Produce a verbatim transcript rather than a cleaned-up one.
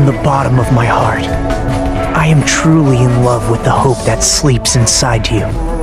the bottom of my heart, I am truly in love with the hope that sleeps inside you.